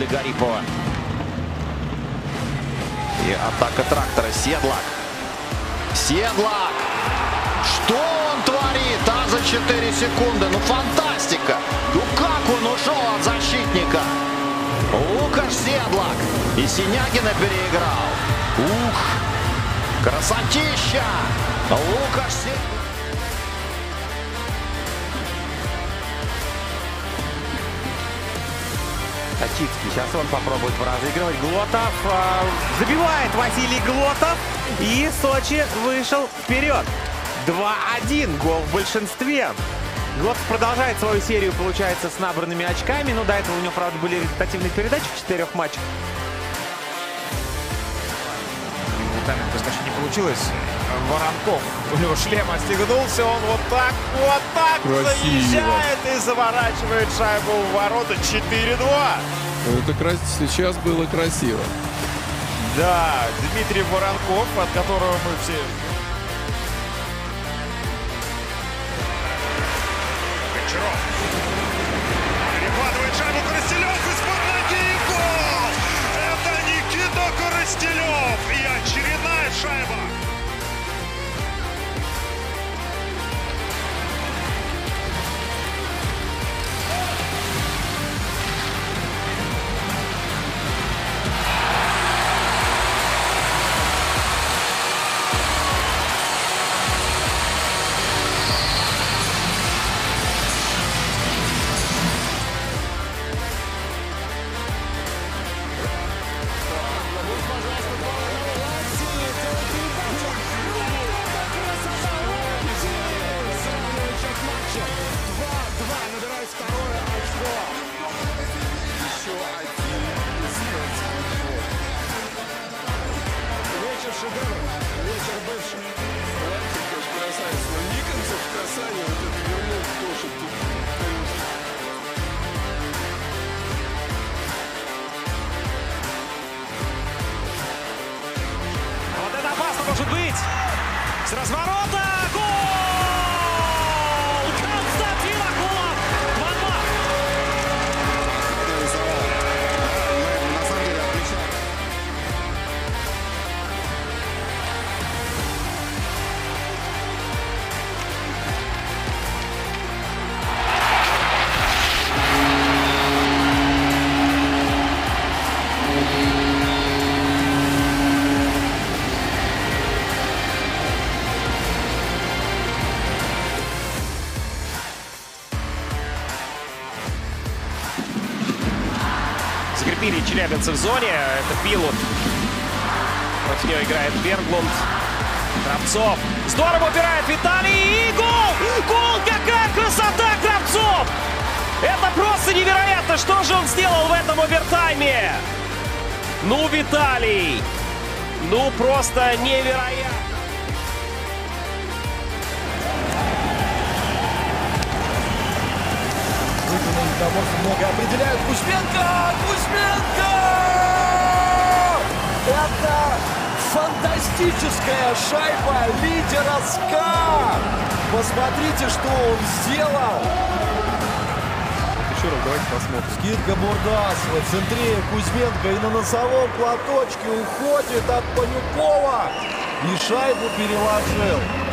Юлии Гарипова. И атака трактора. Седлак. Седлак! Что он творит? А за 4 секунды. Ну фантастика! Ну как он ушел от защитника? Лукаш Седлак. И Синягина переиграл. Ух! Красотища! Лукаш Седлак. Тачицкий. Сейчас он попробует разыгрывать. Глотов. Забивает Василий Глотов. И Сочи вышел вперед. 2-1. Гол в большинстве. Глотов продолжает свою серию, получается, с набранными очками. Но до этого у него, правда, были результативные передачи в 4 матчах. Тайменко, значит, не получилось. Воронков. У него шлем отстегнулся. Он вот так заезжает и заворачивает шайбу в ворота. 4-2. Это сейчас было красиво. Да, Дмитрий Воронков, от которого мы все... Гончаров. Перекладывает шайбу Коростелев из-под ноги и гол! Это Никита Коростелев! И очередная шайба! Вот это опасно может быть! С разворота! Гол! Константин Акулов! 2-2. Закрепили челябинцы в зоне. Это Пилут. Против него играет Берглунд. Кравцов. Здорово убирает Виталий. И гол! Гол! Какая красота, Кравцов! Это просто невероятно! Что же он сделал в этом овертайме? Ну, Виталий! Ну, просто невероятно! Много определяют. Кузьменко! Кузьменко! Это фантастическая шайба лидера СКА! Посмотрите, что он сделал! Еще раз давайте посмотрим. Скидка Бурдасова в центре Кузьменко и на носовом платочке уходит от Панюкова и шайбу переложил.